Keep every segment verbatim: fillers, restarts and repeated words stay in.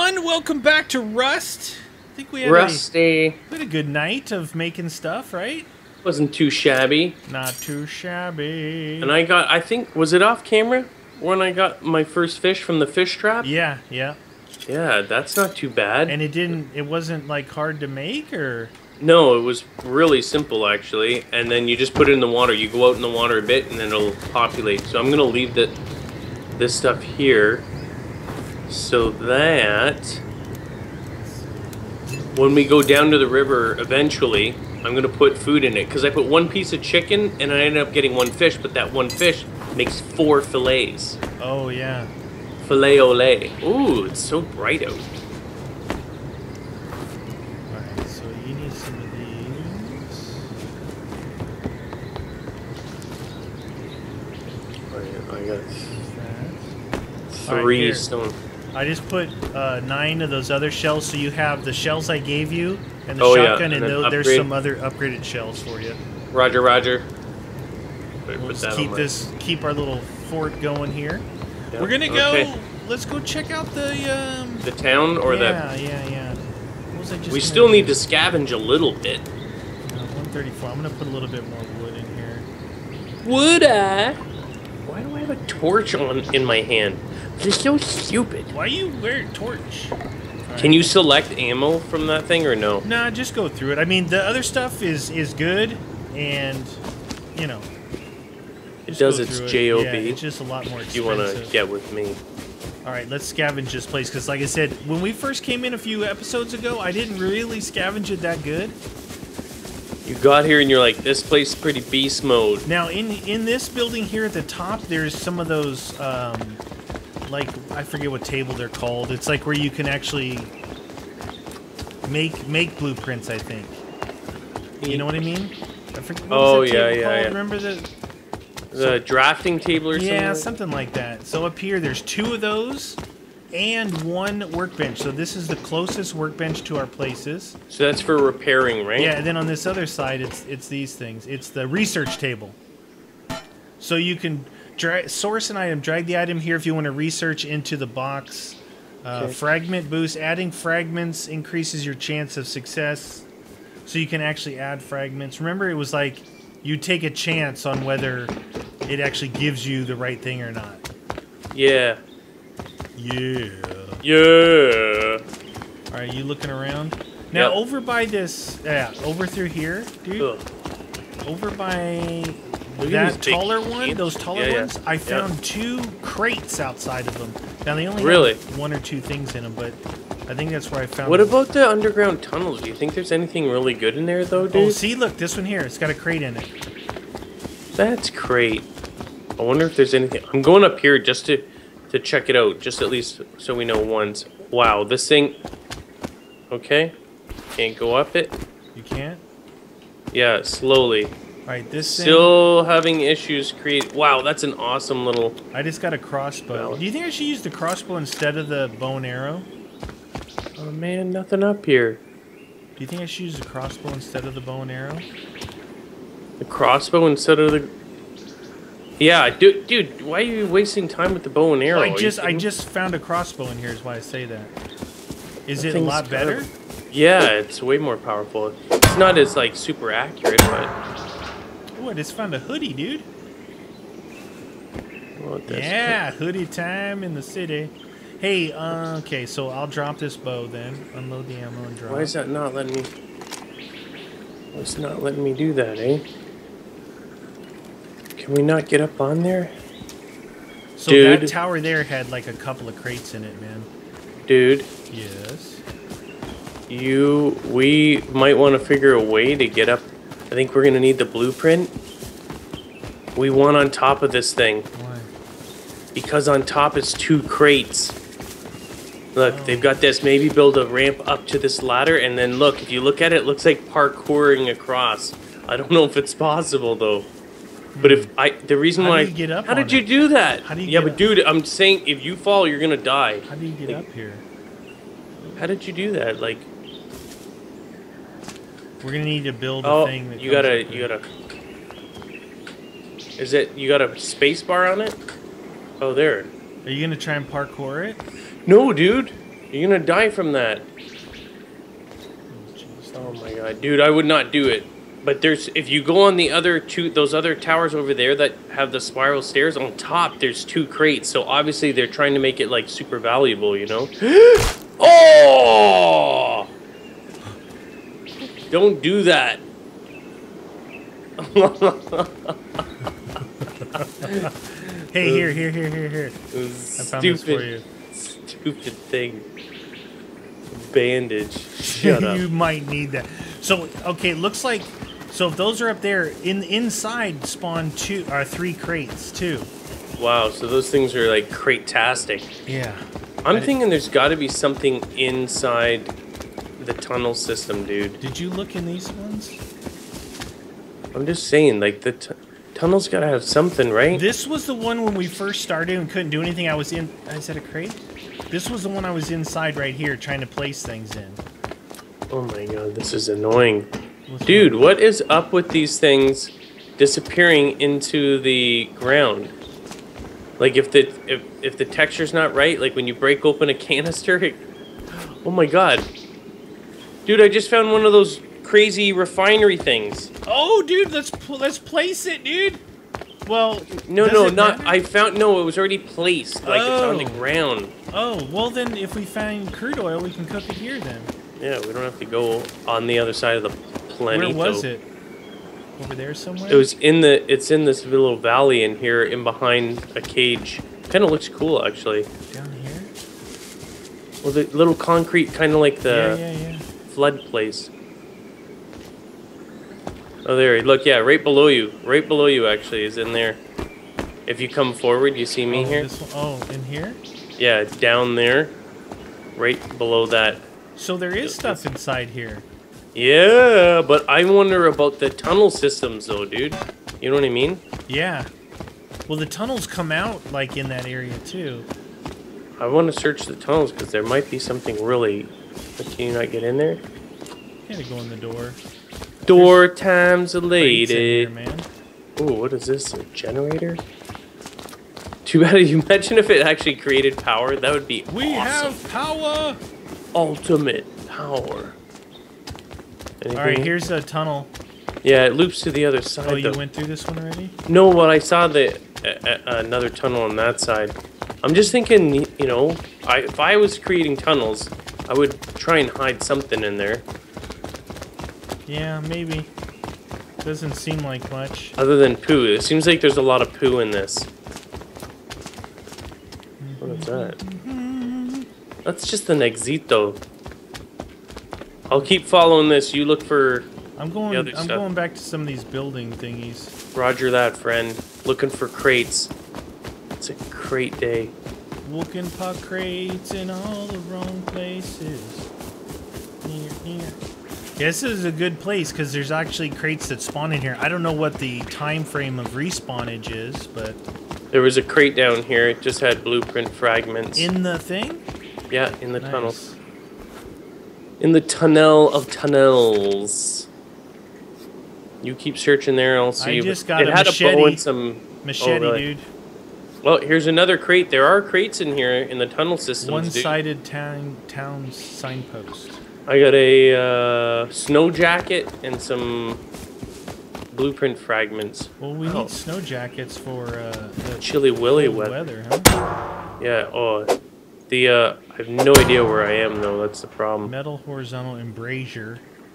everyone, welcome back to Rust. I think we had, Rusty. A, we had a good night of making stuff, right? Wasn't too shabby. Not too shabby. And I got, I think, was it off camera when I got my first fish from the fish trap? Yeah, yeah. Yeah, that's not too bad. And it didn't, it wasn't like hard to make, or? No, it was really simple actually. And then you just put it in the water. You go out in the water a bit and then it'll populate. So I'm gonna leave the, this stuff here so that when we go down to the river eventually, I'm gonna put food in it because I put one piece of chicken and I ended up getting one fish, but that one fish makes four fillets. Oh yeah. Filet ole. Ooh, it's so bright out. Alright, so you need some of these. I, I got All three right, stone. I just put uh, nine of those other shells, so you have the shells I gave you and the Oh, yeah, shotgun, and and, then tho- there's upgrade. some other upgraded shells for you. Roger, Roger. Better We'll put just that keep on my- this, keep our little fort going here. Yep, We're gonna go. okay. Let's go check out the. Um, The town or yeah, yeah, yeah. What was I just the... We gonna still do? need to scavenge a little bit. Uh, one thirty-four. I'm gonna put a little bit more wood in here. Would I? Why do I have a torch on in my hand? This is so stupid. Why you wear a torch? Can you select ammo from that thing or no? Nah, just go through it. I mean, the other stuff is is good, and you know. It just does go its through it. J O B. Yeah, it's just a lot more expensive. You want to get with me? All right, let's scavenge this place because, like I said, when we first came in a few episodes ago, I didn't really scavenge it that good. You got here and you're like, this place is pretty beast mode. Now, in in this building here at the top, there's some of those, um, like, I forget what table they're called. It's like where you can actually make make blueprints, I think. You know what I mean? I forget, what Oh, was that yeah, table yeah, called? yeah. Remember the... The drafting table or something? Yeah, like something like that. So up here, there's two of those and one workbench. So this is the closest workbench to our places. So that's for repairing, right? Yeah, and then on this other side, it's it's these things. It's the research table. So you can dra source an item, drag the item here if you want to research into the box. Uh, Okay. Fragment boost. Adding fragments increases your chance of success. So you can actually add fragments. Remember, it was like you take a chance on whether it actually gives you the right thing or not. Yeah. Yeah. Yeah. All right, you looking around? Now, Yep. over by this, yeah, over through here, dude. Ugh. Over by Look at that these big taller one, crates. those taller Yeah, yeah. ones, I Yeah. found two crates outside of them. Now, they only Really? have one or two things in them, but I think that's where I found What them. about the underground tunnels? Do you think there's anything really good in there, though, dude? Oh, see, look, this one here, it's got a crate in it. That's great. I wonder if there's anything. I'm going up here just to to check it out, just at least so we know once. Wow, this thing. Okay, can't go up it. You can't? Yeah, slowly. All right, this thing, Still having issues. Create. Wow, that's an awesome little. I just got a crossbow. Well- Do you think I should use the crossbow instead of the bow and arrow? Oh man, nothing up here. Do you think I should use the crossbow instead of the bow and arrow? The crossbow instead of the. Yeah, dude, dude, why are you wasting time with the bow and arrow? I Are you just I kidding? just found a crossbow in here is why I say that. Is That it a thing's lot gotta- better? Yeah, it's way more powerful. It's not as like super accurate, but. Oh, I just found a hoodie, dude. Well, that's Yeah, hoodie time in the city. Hey, uh, okay, so I'll drop this bow then. Unload the ammo and drop. Why is that not letting me? Why is it not letting me do that, eh? Can we not get up on there? So Dude. that tower there had like a couple of crates in it, man. Dude, Yes. you, we might want to figure a way to get up. I think we're going to need the blueprint. We want on top of this thing. Why? Because on top is two crates. Look, Oh. they've got this. Maybe build a ramp up to this ladder, and then look, if you look at it, it looks like parkouring across. I don't know if it's possible, though. But if I, the reason How do why, you get up how on did you it? do that? How do you yeah, get but up? dude, I'm saying if you fall, you're gonna die. How do you get Like, up here? How did you do that? Like, We're gonna need to build a oh, thing that you goes gotta, up you there. gotta. Is it? You got a space bar on it? Oh, there. Are you gonna try and parkour it? No, dude. You're gonna die from that. Oh my god, dude, I would not do it. But there's, if you go on the other two, those other towers over there that have the spiral stairs, on top there's two crates. So obviously they're trying to make it like super valuable, you know? Oh! Don't do that. Hey, here, here, here, here, here. I found this for you. Stupid thing. Bandage. Shut up. You might need that. So, okay, it looks like, so if those are up there, in inside spawn two or three crates too. Wow, so those things are like crate-tastic. Yeah. I'm I thinking there's got to be something inside the tunnel system, dude. Did you look in these ones? I'm just saying, like, the t tunnel's got to have something, right? This was the one when we first started and couldn't do anything. I was in, is that a crate? This was the one I was inside right here trying to place things in. Oh my god, this is annoying. What's Dude, wrong? what is up with these things disappearing into the ground? Like, if the if, if the texture's not right, like when you break open a canister, it, oh my god. Dude, I just found one of those crazy refinery things. Oh, dude, let's pl let's place it, dude. Well, No, does no, it not, matter? I found, no, it was already placed, like it's on the Oh. ground. Oh, well then, if we find crude oil, we can cook it here then. Yeah, we don't have to go on the other side of the planeta. Where was it? Over there somewhere? It was in the, it's in this little valley in here, in behind a cage. Kind of looks cool, actually. Down here? Well, the little concrete, kind of like the yeah, yeah, yeah. flood place. Oh, there. Look, yeah, right below you. Right below you, actually, is in there. If you come forward, you see me oh, here? This one, oh, in here? Yeah, down there. Right below that. So there is stuff inside here. Yeah, but I wonder about the tunnel systems, though, dude. You know what I mean? Yeah. Well, the tunnels come out, like, in that area, too. I want to search the tunnels, because there might be something really... But can you not get in there? You gotta go in the door. Door times a Crates in lady. here, man. Ooh, what is this? A generator? Too bad. You imagine if it actually created power? That would be We awesome. have power! Ultimate power. Anything? Alright, here's a tunnel. Yeah, it loops to the other side. Oh, you though. went through this one already? No, well, I saw the uh, uh, another tunnel on that side. I'm just thinking, you know, I, if I was creating tunnels, I would try and hide something in there. Yeah, maybe. Doesn't seem like much. Other than poo. It seems like there's a lot of poo in this. What is that? That's just an exito. I'll keep following this. You look for... I'm going. other I'm stuff. going back to some of these building thingies. Roger that, friend. Looking for crates. It's a crate day. Looking for crates in all the wrong places. Here, here. Yeah, this is a good place because there's actually crates that spawn in here. I don't know what the time frame of respawnage is, but There was a crate down here. It just had blueprint fragments. in the thing. yeah, in the Nice. tunnel. In the tunnel of tunnels. You keep searching there, I'll see. I you. just got it a had a bow machete. and some... Machete, oh, really? dude. Well, here's another crate. There are crates in here in the tunnel systems, dude. One-sided town town signpost. I got a uh, snow jacket and some blueprint fragments. Well, we Oh. need snow jackets for uh, the Chilly willy cold weather. weather, huh? Yeah, oh. The, uh, I have no idea where I am, though. That's the problem. Metal horizontal embrasure.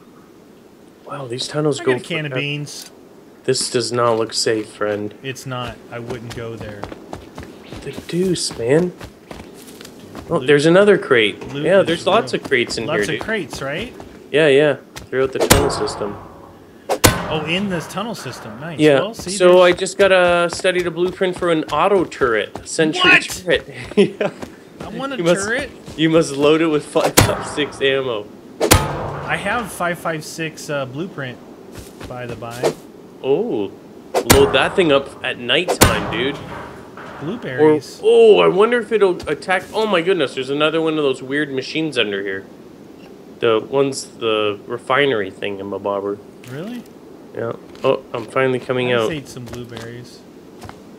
Wow, these tunnels I go got a can of forever. beans. This does not look safe, friend. It's not. I wouldn't go there. The deuce, man. Oh, Loot- there's another crate. loot Yeah, is there's lots real. of crates in Lots here, of dude. crates, right? Yeah, yeah. Throughout the tunnel system. Oh, in this tunnel system. Nice. Yeah. Well, see, so I there's- just gotta study the blueprint for an auto turret. A Sentry What? turret. yeah. I want a you must- turret. You must load it with five five six ammo. I have five five six uh, blueprint, by the by. Oh. Load that thing up at nighttime, dude. Or, Blueberries. oh, I wonder if it'll attack. Oh my goodness, there's another one of those weird machines under here. The ones, the refinery thing in Mabobber. Really? Yeah. Oh, I'm finally coming I just out. ate some blueberries.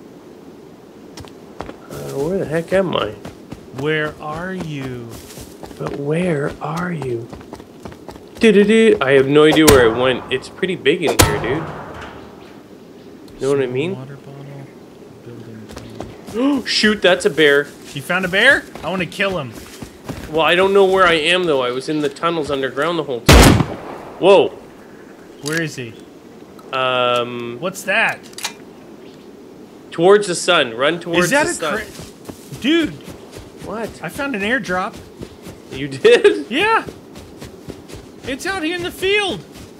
Uh, where the heck am I? Where are you? But where are you? Do-do-do. I have no idea where I went. It's pretty big in here, dude. You know what I mean? Water bottle. Building tunnel. Shoot, that's a bear. You found a bear? I want to kill him. Well, I don't know where I am, though. I was in the tunnels underground the whole time. Whoa. Where is he? Um, What's that? Towards the sun. Run towards Is that the a sun. cra- Dude, What? I found an airdrop. You did? Yeah. It's out here in the field.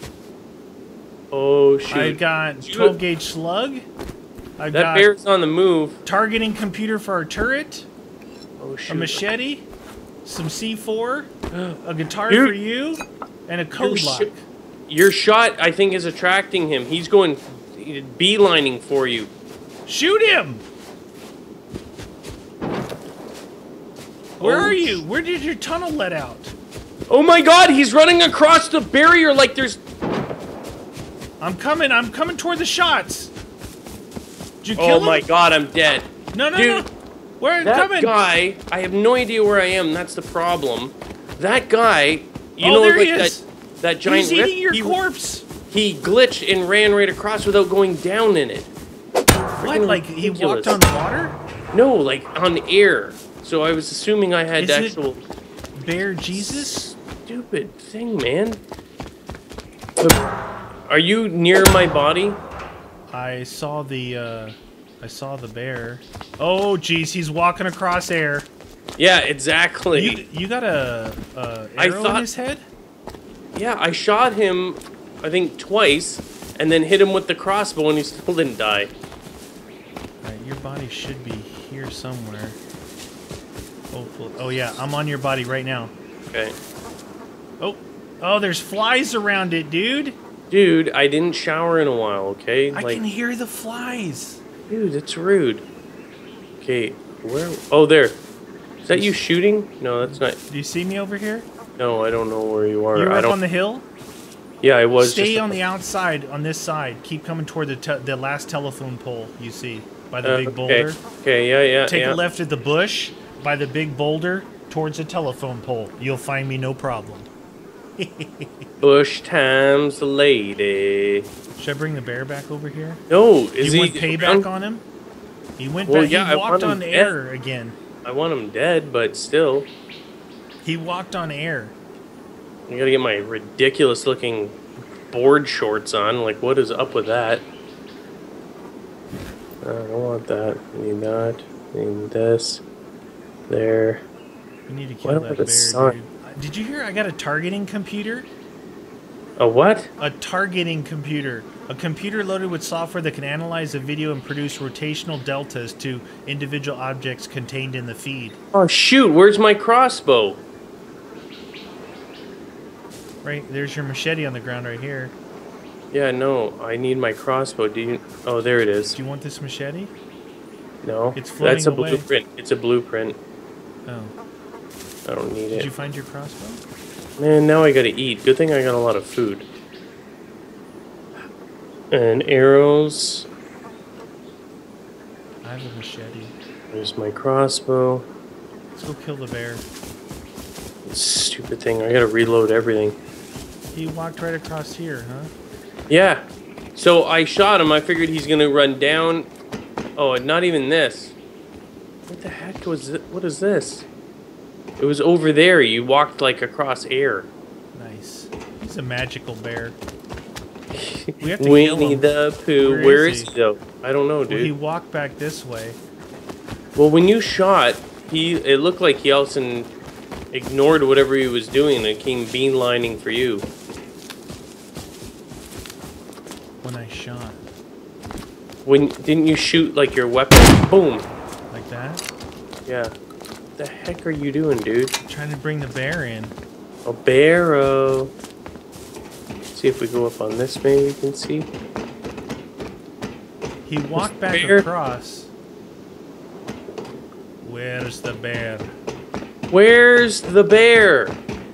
Oh, shoot. I got Shoot. twelve gauge slug. I That got bear's on the move. targeting computer for our turret. Oh, shoot. A machete. Some C four. A guitar Dude. for you. And a code Your lock. sh- Your shot, I think, is attracting him. He's going beelining for you. Shoot him! Where Oh, are you? Where did your tunnel let out? Oh my god, he's running across the barrier like there's... I'm coming. I'm coming toward the shots. Did you Oh kill my him? god, I'm dead. No, no, Dude, no. Where? That Coming. guy, I have no idea where I am. That's the problem. That guy, you Oh, know, there like he is. that, that giant He's rip, eating your he, corpse. he glitched and ran right across without going down in it. What? Freaking Like he ridiculous. walked on water? No, like on air. So I was assuming I had Is it- actual Bear Jesus? stupid thing, man. But are you near my body? I saw the. uh... I saw the bear. Oh, jeez, he's walking across air. Yeah, exactly. You, you got a, a I arrow in thought- his head? Yeah, I shot him, I think twice, and then hit him with the crossbow, and he still didn't die. Alright, your body should be here somewhere. Hopefully. Oh yeah, I'm on your body right now. Okay. Oh, oh, there's flies around it, dude. Dude, I didn't shower in a while, okay? I like, can hear the flies. dude, it's rude. Okay, where? Oh, there. Is that you shooting? No, that's not. Do you see me over here? No, I don't know where you are. You're I up don't. on the hill. Yeah, I was. Stay just on the outside, on this side. Keep coming toward the te the last telephone pole you see by the Uh, big okay. boulder. Okay, yeah, yeah, Take yeah. a left at the bush by the big boulder towards the telephone pole. You'll find me no problem. Bush times the lady. Should I bring the bear back over here? No, is you he? want payback around? on him? He went Well, back. yeah, I he want walked him on dead. air again. I want him dead, but still, He walked on air. I gotta get my ridiculous looking board shorts on. Like, what is up with that? I don't want that. Need that. Need this. There. We need to Why kill don't that I have bear, a sign? dude. Uh, Did you hear? I got a targeting computer. A what? A targeting computer. A computer loaded with software that can analyze the video and produce rotational deltas to individual objects contained in the feed. Oh shoot! Where's my crossbow? Right, there's your machete on the ground right here. Yeah, no. I need my crossbow. Do you? Oh, there it is. Do you want this machete? No, It's floating that's a away. blueprint. It's a blueprint. Oh. I don't need Did it. you find your crossbow? Man, now I gotta eat. Good thing I got a lot of food. And arrows. I have a machete. There's my crossbow. Let's go kill the bear. Stupid thing. I gotta reload everything. He walked right across here, huh? Yeah. So I shot him. I figured he's gonna run down. Oh, not even this. What the heck was it? What is this? It was over there. You walked like across air. Nice. He's a magical bear. We have to kill Winnie him. the Pooh. Where Where is is he? he though? I don't know, Well, he dude. walked back this way. Well, when you shot, he it looked like he also ignored whatever he was doing and came beelining for you. When I shot. When didn't you shoot like your weapon? Boom. Like that. Yeah. What the heck are you doing, dude? Trying to bring the bear in. A barrow. See if we go up on this, maybe we can see. He walked back bear? across. Where's the bear? Where's the bear?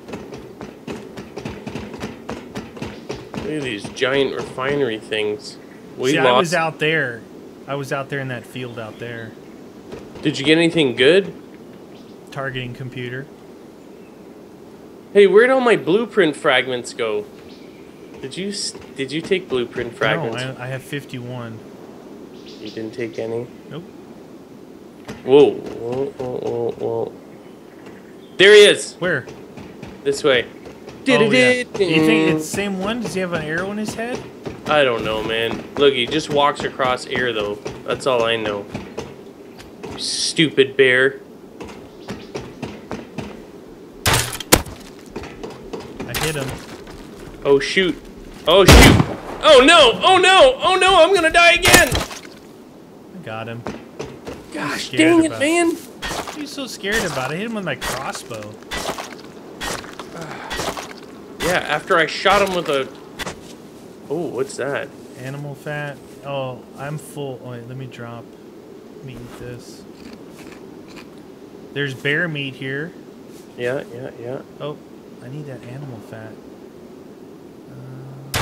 Look at these giant refinery things. We See, lost. I was out there. I was out there in that field out there. Did you get anything good? Targeting computer. Hey, where'd all my blueprint fragments go? Did you s- did you take blueprint fragments? No, I, I have fifty-one. You didn't take any? Nope. Whoa, whoa, whoa, whoa, whoa. There he is! Where? This way. Oh, yeah. You think it's the same one? Does he have an arrow in his head? I don't know, man. Look, he just walks across air, though. That's all I know. Stupid bear. I hit him. Oh, shoot. Oh, shoot. Oh, no. Oh, no. Oh, no. I'm going to die again. I got him. Gosh, Scared dang it, about- man. What are you so scared about? I hit him with my crossbow. Yeah, after I shot him with a... Oh, what's that? Animal fat. Oh, I'm full. Oh, wait, let me drop. Let me eat this. There's bear meat here. Yeah, yeah, yeah. Oh, I need that animal fat. Uh,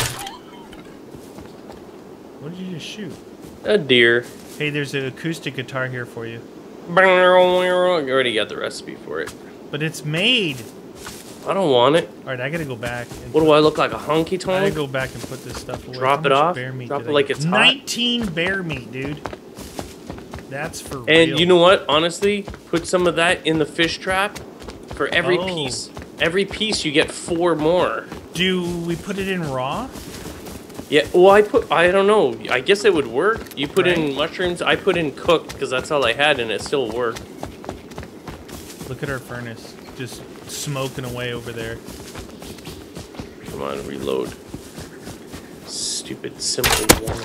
what did you just shoot? A deer. Hey, there's an acoustic guitar here for you. I already got the recipe for it. But it's made. I don't want it. All right, I gotta go back. And What do I look like, a honky I gotta tonk? go back and put this stuff away. Drop How it much off? Bear meat Drop did it I like get? it's hot? nineteen bear meat, dude. That's for real. And you know what? Honestly, put some of that in the fish trap. For every Oh. piece, every piece you get four more. Do we put it in raw? Yeah. Well, I put. I don't know. I guess it would work. You put in Right. mushrooms. I put in cooked because that's all I had, and it still worked. Look at our furnace, just smoking away over there. Come on, reload. Stupid simple one.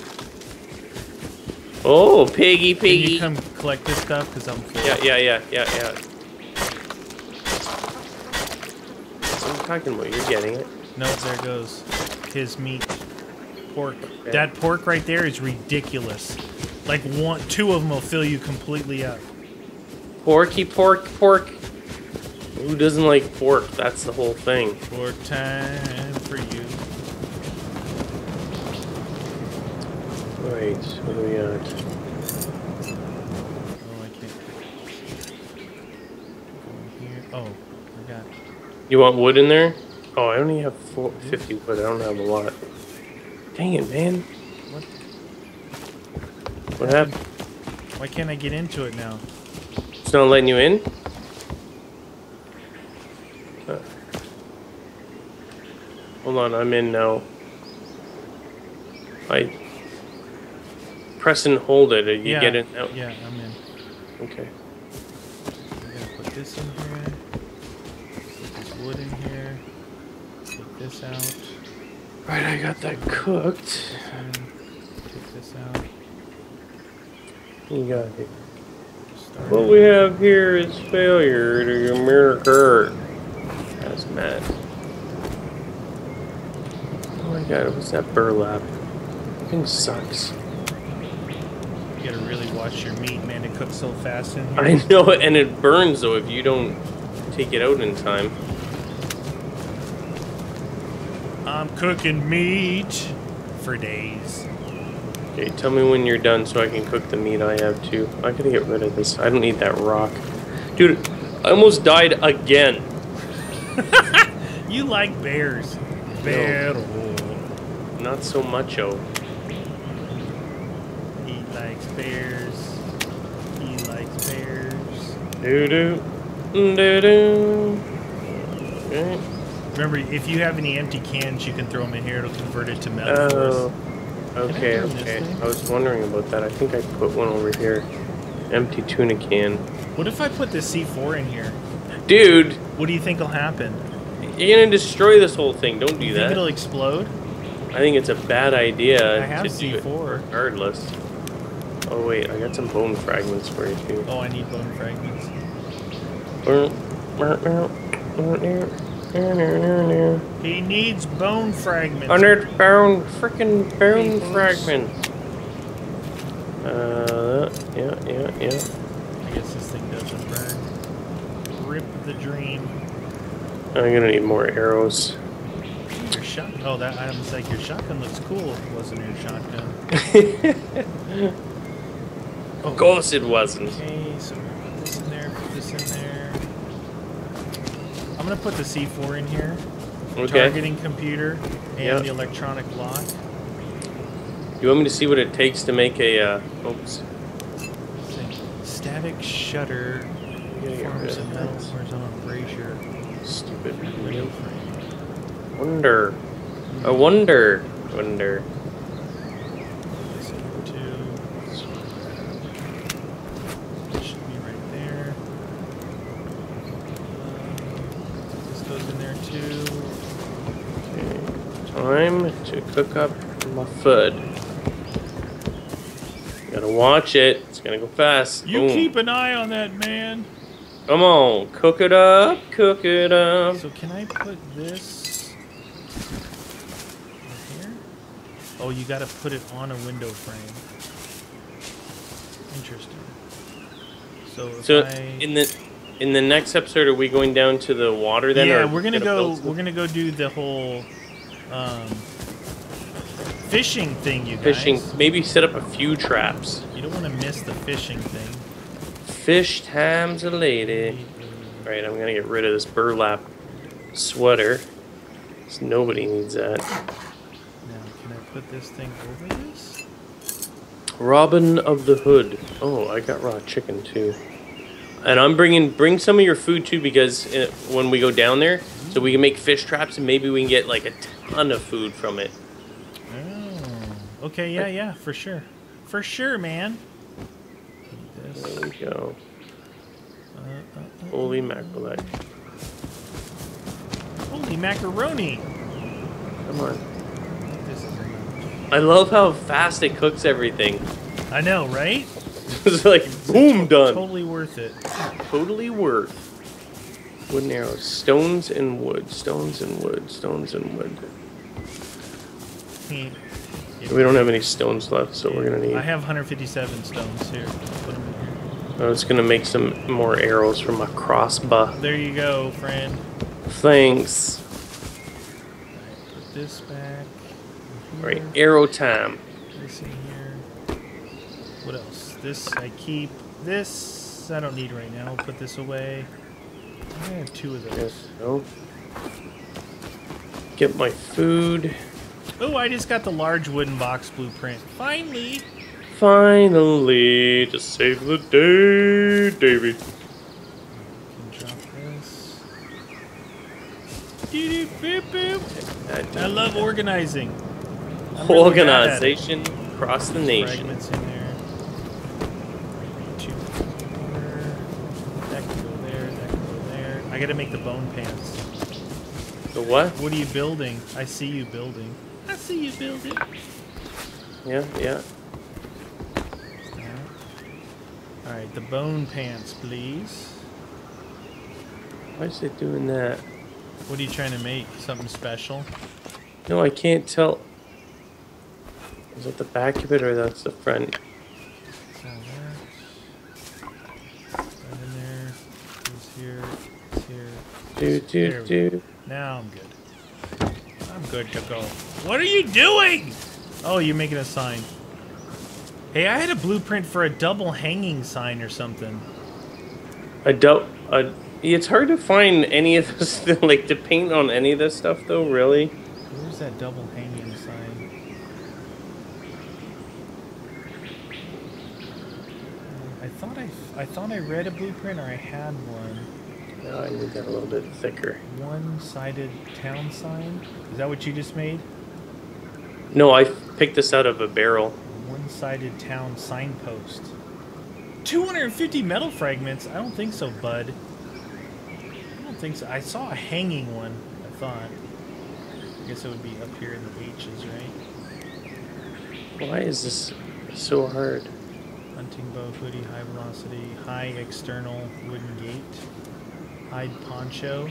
Oh, piggy, Can you piggy. come collect this stuff? Cause I'm full. Yeah, yeah, yeah, yeah, yeah. What are you talking about? You're getting it. No, there goes his meat, pork. Okay. That pork right there is ridiculous. Like one, two of them will fill you completely up. Porky, pork, pork. Who doesn't like pork? That's the whole thing. Pork time for you. Right, what do we got? Oh, I can't. Go in here. Oh, I got. You want wood in there? Oh, I only have four, fifty wood. I don't have a lot. Dang it, man. What? What happened? Why can't I get into it now? It's not letting you in? Huh. Hold on, I'm in now. I press and hold it and you yeah. get in now. Yeah, I'm in. Okay. I'm gonna put this in here. Put this wood in here. Take this out. Right, I got that cooked. This in. Take this out. You got it. Start What it. we have here is failure to America. That's mad. Oh my god, what's that burlap? Thing sucks. You gotta really watch your meat, man. It cooks so fast in here. I know, and it burns though if you don't take it out in time. I'm cooking meat for days. Okay, tell me when you're done so I can cook the meat I have too. I gotta get rid of this. I don't need that rock. Dude, I almost died again. You like bears. Bear. Not so much, oh. He likes bears. He likes bears. Doo doo. Doo doo. Okay. Remember, if you have any empty cans, you can throw them in here. It'll convert it to metal for Oh. us. Okay, Can I turn this okay. thing? I was wondering about that. I think I put one over here. Empty tuna can. What if I put the C four in here? Dude, What do you think will happen? you're gonna destroy this whole thing. Don't do You think that. it'll explode? I think it's a bad idea I have to C do it four. regardless. Oh wait, I got some bone fragments for you too. Oh, I need bone fragments. He needs bone fragments. Hundred bone, freaking bone Peoples. fragments. Uh, yeah, yeah, yeah. I guess this thing doesn't burn. Rip the dream. I'm gonna need more arrows. Your shot. Oh, that. I was like, your shotgun looks cool. It wasn't your shotgun. Of course it wasn't. Okay, so put this in there. Put this in there. I'm gonna put the C four in here. Okay. Targeting computer and Yeah. the electronic lock. You want me to see what it takes to make a, uh, oops. Static shutter. Yeah, yeah, Forms yeah. a metal horizontal brazier. Stupid Window medium. frame. Wonder. I wonder. Wonder. This one too. This should be right there. Um, this goes in there too. Okay. Time to cook up my food. Gotta watch it. It's gonna go fast. You Boom. keep an eye on that man. Come on, cook it up, cook it up. So can I put this right here? Oh, you got to put it on a window frame. Interesting. So if So I in the in the next episode, are we going down to the water then? yeah, or we're gonna gonna go. build some- We're gonna go do the whole um, fishing thing, you guys. fishing. Maybe set up a few traps. You don't want to miss the fishing thing. Fish time's a lady. All right, I'm gonna get rid of this burlap sweater. 'Cause nobody needs that. Now, can I put this thing over this? Robin of the Hood. Oh, I got raw chicken too. And I'm bringing bring some of your food too because uh, when we go down there, so we can make fish traps and maybe we can get like a ton of food from it. Oh, okay, yeah, yeah, for sure, for sure, man. This. There we go. Uh, uh, uh, Holy mackerel! Holy macaroni! Come on. This is enough. I love how fast it cooks everything. I know, right? It's like boom, done. Totally worth it. Totally worth. Wooden arrows, stones and wood, stones and wood, stones and wood. Hmm. We don't have any stones left, so we're gonna need. I have one hundred fifty-seven stones here. Put them in here. I was gonna make some more arrows for my crossbow. There you go, friend. Thanks. Put this back. in All right, here, arrow time. This in here. What else? This I keep. This I don't need right now. I'll put this away. I have two of those. Yes. No. Get my food. Oh, I just got the large wooden box blueprint. Finally! Finally, to save the day, Davy. Can drop this. Doo-doo, boop, boop. I love organizing. I'm really bad at it. Organization across the nation. Fragments in there. Two more. That can go there. That can go there. I gotta make the bone pants. The what? What are you building? I see you building. I see you building. Yeah, yeah. All right, the bone pants, please. Why is it doing that? What are you trying to make? Something special? No, I can't tell. Is that the back of it or that's the front? So that. That in there. Goes here. It's here. Do, do, There we do. Now I'm good. I'm good to go. What are you doing? Oh, you're making a sign. Hey, I had a blueprint for a double hanging sign or something. I don't. Uh, it's hard to find any of this, like to paint on any of this stuff, though. Really. Where's that double hanging sign? I thought I, I thought I read a blueprint or I had one. No, I need that a little bit thicker. One-sided town sign. Is that what you just made? No, I picked this out of a barrel. One-sided town signpost. two hundred fifty metal fragments? I don't think so, bud. I don't think so. I saw a hanging one, I thought. I guess it would be up here in the H's, right? Why is this so hard? Hunting bow, hoodie, high velocity, high external wooden gate, hide poncho.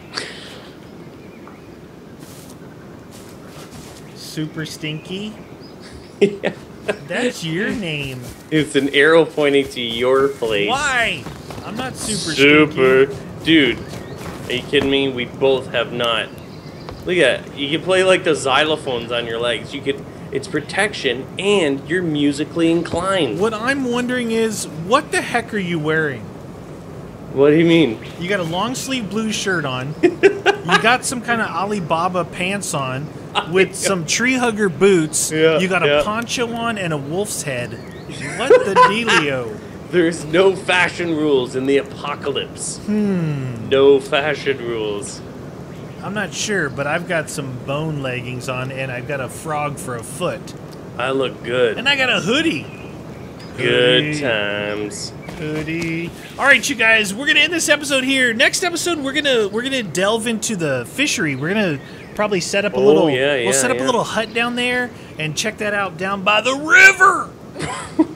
Super stinky. Yeah. That's your name. It's an arrow pointing to your place. Why? I'm not super Super. stinky. Dude, are you kidding me? We both have not. Look at that. You can play like the xylophones on your legs. You could. It's protection, and you're musically inclined. What I'm wondering is, what the heck are you wearing? What do you mean? You got a long sleeve blue shirt on. You got some kind of Alibaba pants on with some tree hugger boots. Yeah, you got a yeah. poncho on and a wolf's head. What the dealio? There's no fashion rules in the apocalypse. Hmm. No fashion rules. I'm not sure, but I've got some bone leggings on and I've got a frog for a foot. I look good. And I got a hoodie. Good Hoodie. times. Hoodie. All right, you guys, we're gonna end this episode here. Next episode, we're gonna we're gonna delve into the fishery. We're gonna probably set up a Oh, little. yeah, we'll yeah, set up yeah. a little hut down there and check that out down by the river.